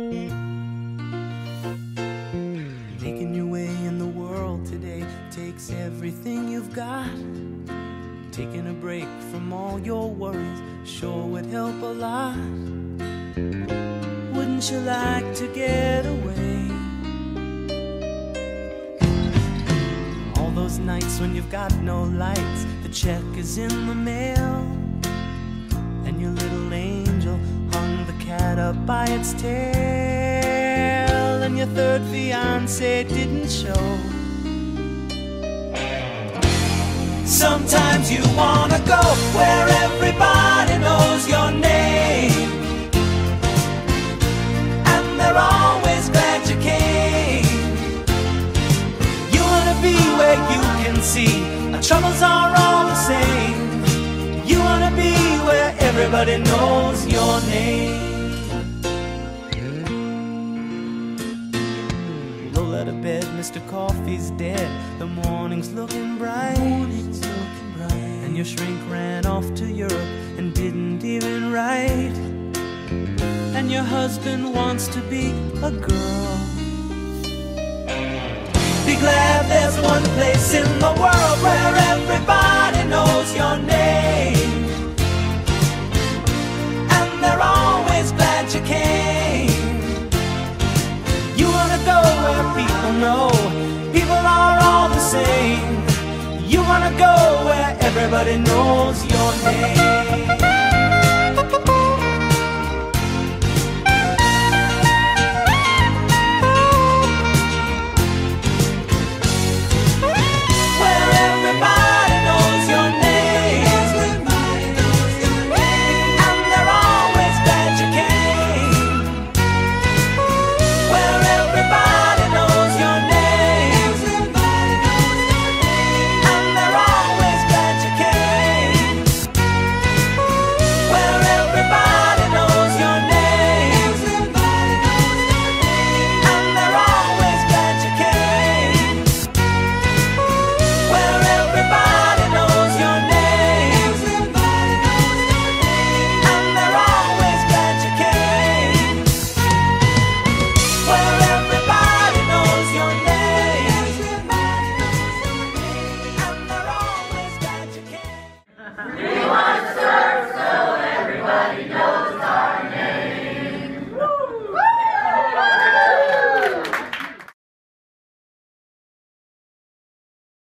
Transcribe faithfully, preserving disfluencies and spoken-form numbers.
Making your way in the world today takes everything you've got. Taking a break from all your worries sure would help a lot. Wouldn't you like to get away? All those nights when you've got no lights, the check is in the mail, and your little angel hung the cat up by its tail, and your third fiancé didn't show. Sometimes you wanna go where everybody knows your name, and they're always glad you came. You wanna be where you can see our troubles are all the same. You wanna be where everybody knows your name. Roll out of bed, Mister Coffee's dead. The morning's looking bright. Morning's looking bright. And your shrink ran off to Europe and didn't even write. And your husband wants to be a girl. Be glad there's one place in the world where everybody knows your name, and they're always glad you came. You wanna go where people know people are all the same. You wanna go where everybody knows your name.